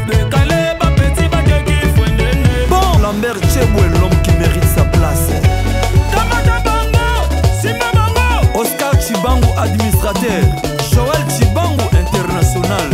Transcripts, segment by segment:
Bon, Lambert Cheboué, l'homme qui mérite sa place. Oscar Chibangu, administrateur. Joël Chibangu, international.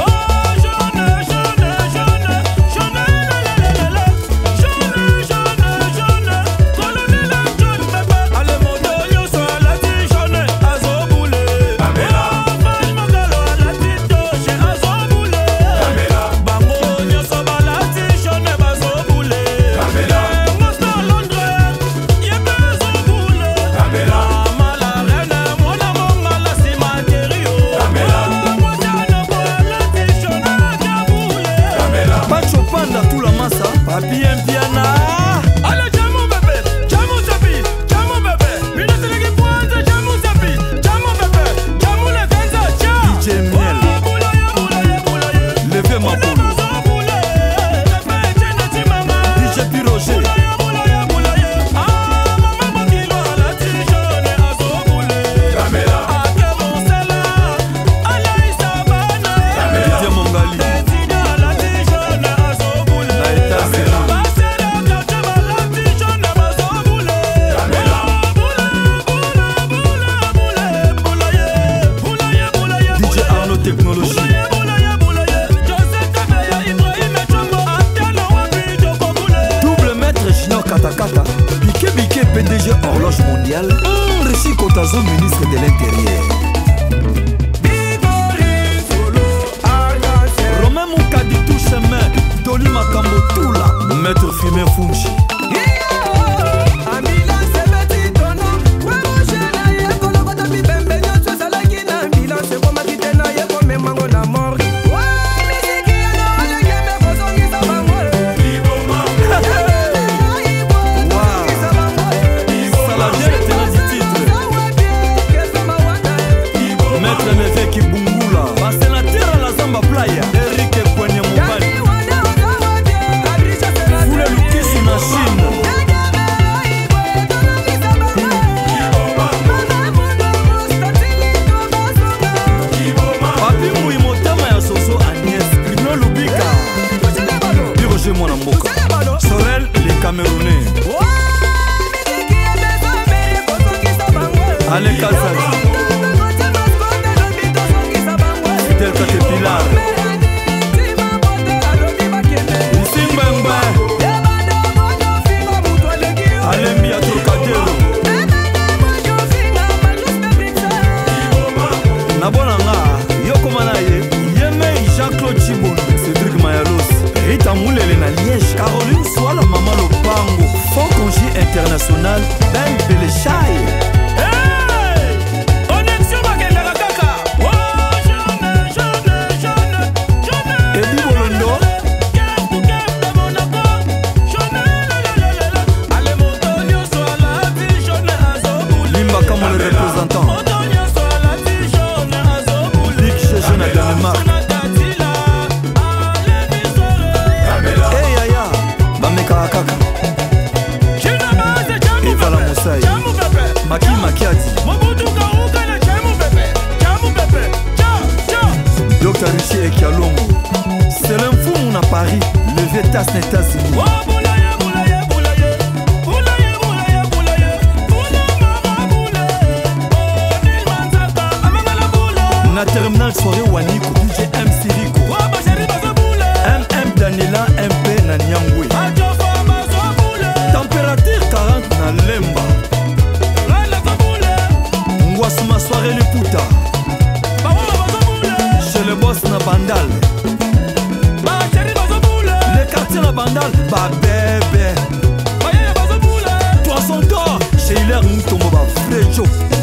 PDG Horloge Mondiale, Rishi Kotazo, ministre de l'Intérieur. Romain Moukadi Touchemin, Doli Makambo Toula, Maître Fumé Funchi. Sorel, les Camerounais. Allez, Kazazi. Fidel Caterpillar. Isimbembe. Allez, Miato Kadero. Nabonanga, Yokomanaye, Yeme, Jean-Claude Chibon, Cédric Mayalos, Rita Moulele na Liège, Caroline Soala, Maman Lopango, Fond Congé International, Ben Belechai. Dr Rishi Ekialongo, c'est l'info à Paris, le Vétas États-Unis. Na terminal soirée Waniko, DJ MC Rico, MM Daniela MP na Nyangwe. Température 40 na Lemba. Ngwasuma soirée Liputa. Chez le boss na Bandal. Les quartiers na Bandal, ba bébé. Poisson d'or, chez Hilaire Moutombo ba Fréjo.